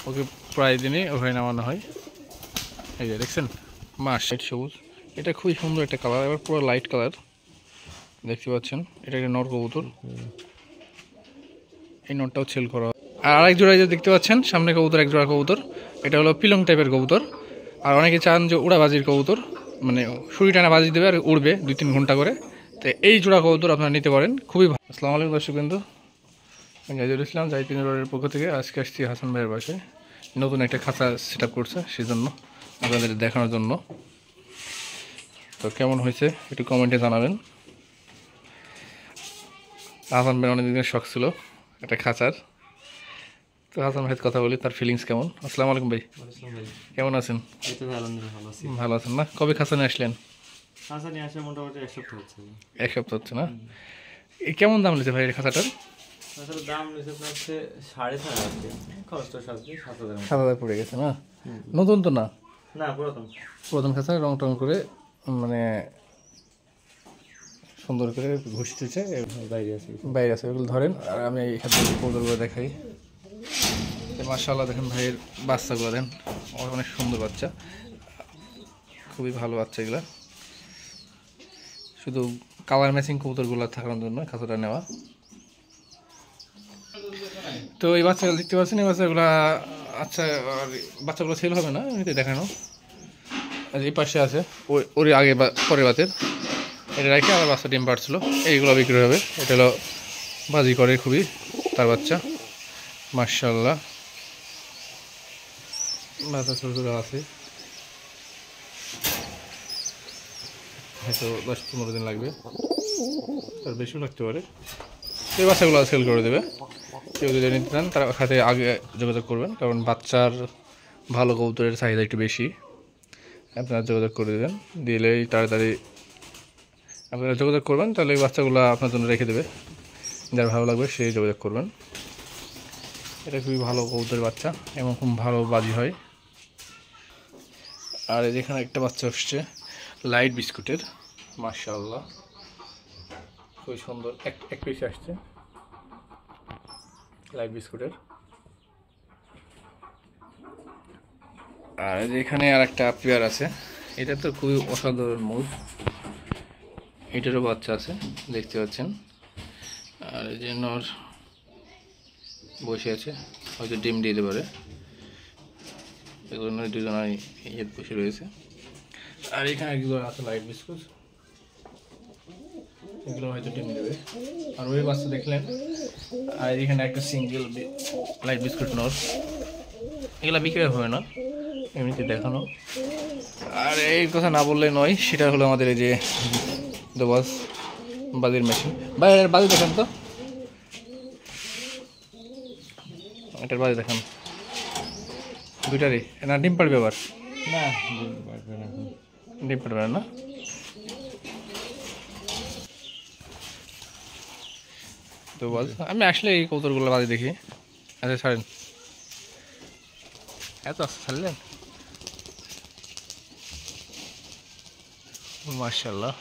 ওকে প্রায় দিনই ওখানে নামানো হয়। এই যে দেখছেন মাছ সবুজ, এটা খুবই সুন্দর একটা কালার, এবার পুরো লাইট কালার দেখতে পাচ্ছেন। এটা একটা নর কবুতর, এই নটটাও সেল করা। আর আরেক জোড়া যে দেখতে পাচ্ছেন সামনে কবুতর, এক জোড়া কবুতর, এটা হলো পিলং টাইপের কবুতর। আর অনেকে চান যে উড়াবাজির কবুতর, মানে সুরি টানা বাজি দেবে আর উড়বে 2-3 ঘন্টা করে, তো এই জোড়া কবুতর আপনারা নিতে পারেন, খুবই ভালো। আসসালামু আলাইকুম দর্শকবৃন্দ, জাহিদুল ইসলাম জাহিদ রোডের পক্ষ থেকে আজকে আসছি হাসান ভাইয়ের বাসায়। নতুন একটা খাঁচা সেট আপ করছে, সেজন্য আপনাদের দেখানোর জন্য। তো কেমন হয়েছে একটু কমেন্টে জানাবেন। হাসান ভাইয়ের অনেকদিনের শখ ছিল একটা খাঁচার, তো হাসান ভাইয়ের কথা বলি, তার ফিলিংস কেমন। আসসালামু আলাইকুম ভাই, কেমন আছেন? ভালো আছেন না? কবে খাঁচা নিয়ে আসলেন? মোটামুটি এক সপ্তাহ হচ্ছে না? এই কেমন দাম নিয়েছে ভাই এই খাঁচাটার? দাম নিচে হচ্ছে 6,500, খরচটা 7,000 পড়ে গেছে না? নতুন তো না? না, পুরাতন। পুরাতন খাঁচা, রং টং করে মানে সুন্দর করে ঘুষতেছে, বাইরে আছে ওগুলো ধরেন। আর আমি এই খাদ্য কৌদরগুলো দেখাই। মাশাআল্লাহ দেখেন ভাইয়ের বাচ্চাগুলো দেন, অনেক সুন্দর বাচ্চা, খুবই ভালো বাচ্চা এগুলা। শুধু কালার ম্যাচিং কবুতরগুলো থাকার জন্য খাঁচাটা নেওয়া। তো এই বাচ্চাগুলো দেখতে পাচ্ছেন, এই বাচ্চাগুলো আচ্ছা, আর বাচ্চাগুলো সেল হবে না, এমনিতে দেখানো। এই পাশে আছে ওর আগে পরের বাতের, এটা রেখে আবার বাচ্চা ডিম পাড়ছিল, এইগুলো বিক্রি হবে। এটা হলো বাজি করে খুবই, তার বাচ্চা মাশাআল্লাহ, বাচ্চা ছোটো ছোটো আছে, হয়তো 10-15 দিন লাগবে, তার বেশিও লাগতে পারে। এই বাচ্চাগুলো সেল করে দেবে, কেউ যদি নিতে চান তার সাথে আগে যোগাযোগ করবেন, কারণ বাচ্চার ভালো কবুতরের চাহিদা একটু বেশি। আপনারা যোগাযোগ করে দেবেন, দিলেই তাড়াতাড়ি আপনারা যোগাযোগ করবেন, তাহলে এই বাচ্চাগুলো আপনার জন্য রেখে দেবে। যার ভালো লাগবে সেই যোগাযোগ করবেন। এটা খুবই ভালো কবুতরের বাচ্চা এবং খুব ভালো বাজি হয়। আর এখানে একটা বাচ্চা আসছে লাইট বিস্কুটের, মাশাআল্লাহ খুবই সুন্দর, এক পিস আসছে লাইট বিস্কুটের। আর এখানে আর একটা পেয়ার আছে, এটা তো খুবই অসাধারণ মুড, এটারও বাচ্চা আছে দেখতে পাচ্ছেন। আর এই যে নর বসে আছে, হয়তো ডিম দিয়ে দিতে পারে, এগুলো দুজনাই ইয়ে বসে রয়েছে। আর এখানে একগুলো আছে লাইট বিস্কুট, এগুলো হয়তো ডিম দেবে। আর ওই বাচ্চা দেখলেন, আর এখানে একটা সিঙ্গেল লাইট বিস্কুট নর, এগুলো বিক্রি হবে না, এমনিতে দেখানো। আর এই কথা না বললে নয়, সেটা হলো আমাদের এই যে দোবাস বাজির মেশিন। বাইরের বাজি দেখান তো, এটার বাজি দেখান, দুইটারই না ডিম পাড়বে আবার? না, ডিম পাড়বে না। তো বল, আমি আসলে এই কৌতরগুলো বাজি দেখি। আচ্ছা ছাড়েন, এত আস্তে ছাড়লেন, মাশাআল্লাহ।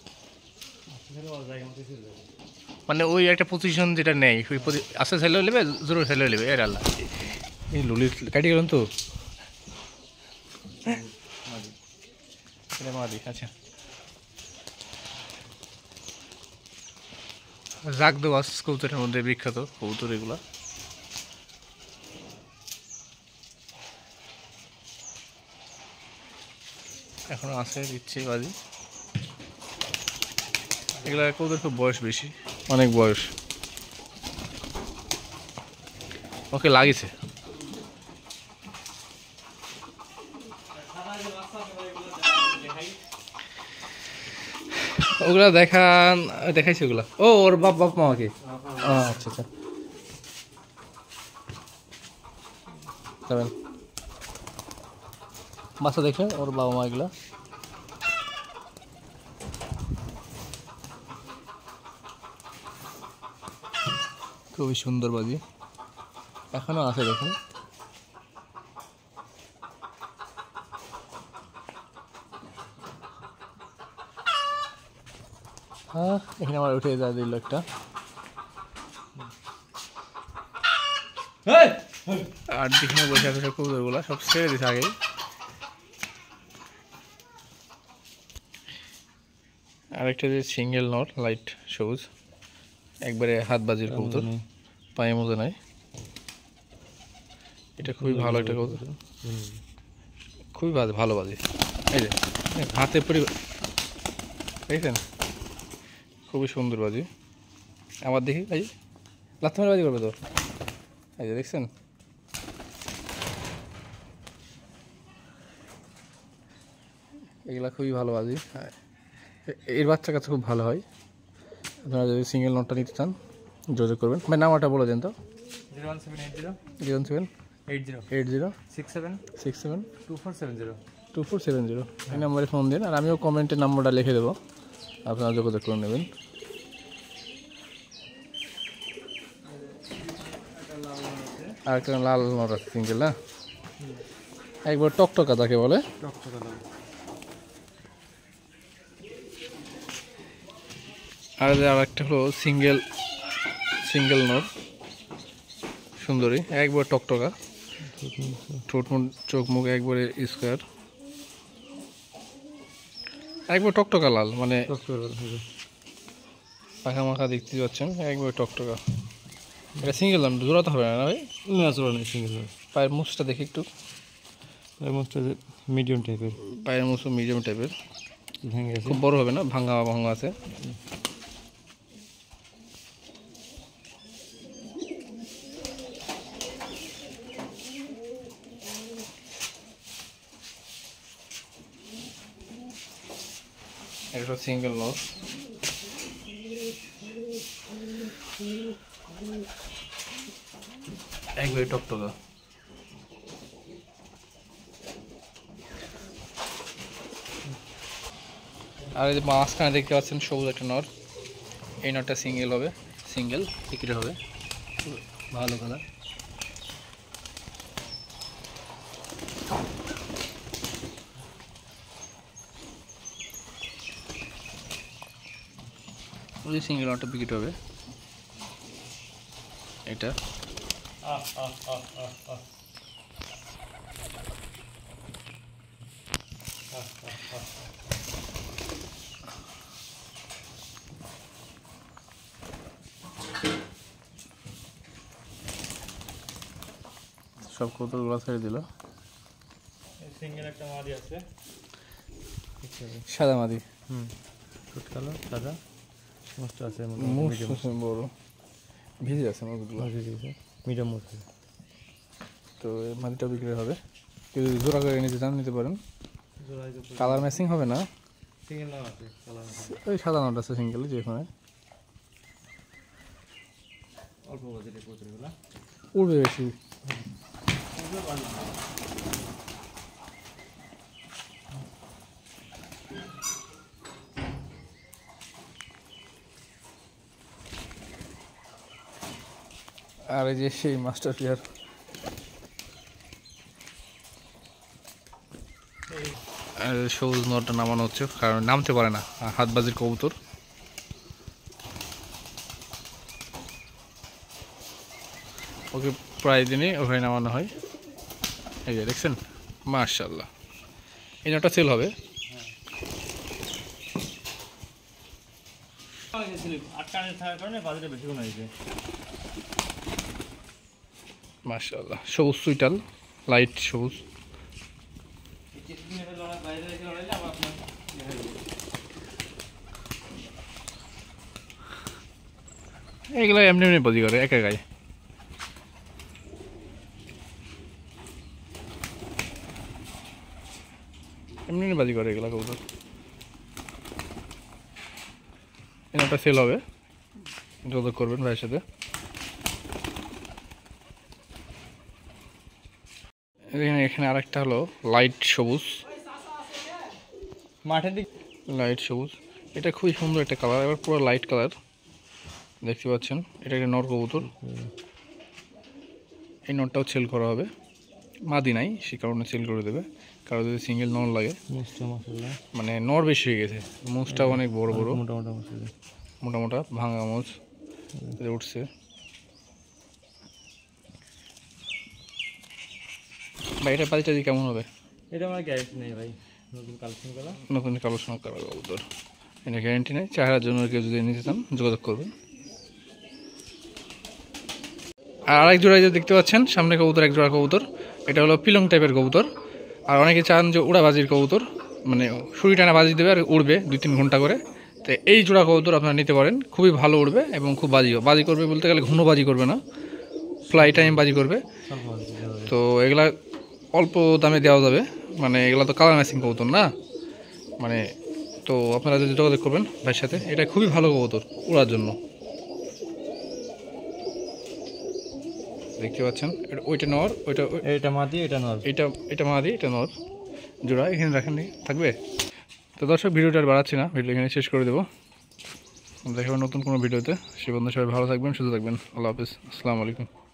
মানে ওই একটা পজিশন যেটা নেই, ওই আস্তে ছেলেও নেবে, জোর ছেলেও নেবে, এর আল্লাহ। এই লুলি কাটি গেলেন তো, মাদি। আচ্ছা জাগ দোবাস কবুতরের মধ্যে বিখ্যাত কবুতর এগুলা। এখনো আছে, দিচ্ছে বাজি। এগুলা কবুতর খুব বয়স বেশি, অনেক বয়স, ওকে লাগিয়েছে। ওগুলা দেখাইছে ওগুলা। ও ওর বাপ মামাকে, আচ্ছা আচ্ছা যাবেন। বাচ্চা দেখলেন ওর বাবা মা, এগুলা খুবই সুন্দর বাজি, এখনো আছে দেখুন। হ্যাঁ, এখানে আমার উঠে যা দিল একটা। আর যেখানে বসে আছে সব কবুতরগুলো সব ছেড়ে দিছে আগেই। আরেকটা যে সিঙ্গেল নট লাইট সবুজ, একবারে হাত বাজির কবুতর, পায়ে মজা নাই। এটা খুবই ভালো একটা কবুতর, খুবই ভালো বাজি। এই যে হাতে পরি দেখছেন, খুবই সুন্দর বাজি। আবার দেখি এই লাথমারি বাজি করবে তো, এই যে দেখছেন। এগুলা খুবই ভালো বাজি, এর বাচ্চা কাছে খুব ভালো হয়। আপনারা যদি সিঙ্গেল নটটা নিতে চান যোগাযোগ করবেন। ভাই নাম্বারটা বলে দেন তো। 01780 67 2470 এই নাম্বারে ফোন দিন, আর আমিও কমেন্টে নাম্বারটা লিখে দেবো, আপনারা যোগাযোগ করে নেবেন। আর একটা লাল নট আছে সিঙ্গেল, না একবার টকটকা তাকে বলে। আর একটা হলো সিঙ্গেল নট সুন্দরী, একবার টকটকা, ঠোঁট মুখ চোখ মুখ একবারে স্কোয়ার, একবার টকটকা লাল, মানে পাখা মাখা দেখতে পাচ্ছেন, একবার টকটকা। এটা সিঙ্গেল দাম, জোড়াতে হবে না ভাই? না জোড়া নেই, সিঙ্গেল। পায়ের মুছটা দেখি একটু, পায়ের মুছটা মিডিয়াম টাইপের, পায়ের মুছ মিডিয়াম টাইপের, ভেঙে গেছে, খুব বড় হবে না, ভাঙা আছে। এটা সিঙ্গেল নট, একবারে টকটকা। আর এই যে মাঝখানে দেখতে পাচ্ছেন সবুজ একটা নট, এই নটটা সিঙ্গেল হবে, সিঙ্গেল বিক্রি হবে, ভালো কালার। ওই সিঙ্গেল নটটা বিক্রি হবে, এটা সব কতগুলো ছেড়ে দিল। সিঙ্গেল একটা মাদি আছে, সাদা মাদি, ঠোঁট কালো সাদা, সমস্ত আছে, বড় ভিজে আছে মাছগুলো, মিডিয়াম মুখ। তো এই মাদিটা বিক্রি হবে, কেউ যদি জোড়া করে নিতে চান নিতে পারেন। কালার ম্যাচিং হবে না, সিঙ্গেল নাম আছে, ওই সাদা নট আছে সিঙ্গেল, যেখানে অল্প বাজেটের কবুতরগুলো উড়বে বেশি। আর এই যে সেই মাস্টার প্লেয়ার, সবুজ নটটা নামানো হচ্ছে, কারণ নামতে পারে না, হাতবাজির কবুতর। ওকে প্রায় দিনই ওখানে নামানো হয়। এই যে দেখছেন, মাশাআল্লাহ, এই নটটা সেল হবে। মাশাআল্লাহ, সবুজ সুইটাল, লাইট সবুজ। এগুলো এমনি এমনি বাজি করে একা গায়ে। এমনি এমনি বাজি করে এগুলো কবুতর। এটা সেল হবে, যোগাযোগ করবেন ভাইয়ের সাথে। এখানে আরেকটা হলো লাইট সবুজ, মাঠের দিক লাইট সবুজ, এটা খুবই সুন্দর একটা কালার, এবার পুরো লাইট কালার দেখতে পাচ্ছেন। এটা একটা নর কবুতর, এই নটটাও সেল করা হবে, মাদি নাই সে কারণে সেল করে দেবে। কারো যদি সিঙ্গেল নর লাগে, মানে নর বেশি হয়ে গেছে, মোজটাও অনেক বড় বড়, মোটা মোটা ভাঙা মোজ উঠছে। ভাই এটা বাজিটা দিয়ে কেমন হবে? এটা আমার গ্যারেন্টি নেই ভাই, নতুন কালেকশন করা। নতুন কালেকশন করা কবুতর, এটা গ্যারেন্টি নেই। চেহারার জন্য কেউ যদি নিতে চান যোগাযোগ করবেন। আর আরেক জোড়া যে দেখতে পাচ্ছেন সামনে কবুতর, এক জোড়া কবুতর, এটা হলো পিলং টাইপের কবুতর। আর অনেকে চান যে উড়াবাজির কবুতর, মানে সুরি টানা বাজি দেবে আর উড়বে 2-3 ঘন্টা করে। তো এই জোড়া কবুতর আপনারা নিতে পারেন, খুবই ভালো উড়বে এবং খুব বাজি করবে, বলতে গেলে ঘন বাজি করবে না, ফ্লাই টাইম বাজি করবে। তো এগুলা অল্প দামে দেওয়া যাবে, মানে এগুলা তো কালার ম্যাচিং কবুতর না, মানে তো আপনারা যদি যোগাযোগ করবেন ভাইয়ের সাথে, এটা খুবই ভালো কবুতর উড়ার জন্য। দেখতে পাচ্ছেন ওইটা নর, এটা মাদি, এটা নর। এটা মাদি, এটা নর জোড়া। এখানে রাখেন থাকবে। তো দর্শক, ভিডিওটা আর বাড়াচ্ছি না, ভিডিও এখানে শেষ করে দেবো। দেখা হবে নতুন কোনো ভিডিওতে। সে বন্ধু সবাই ভালো থাকবেন, সুস্থ থাকবেন। আল্লাহ হাফিজ, আসসালামু আলাইকুম।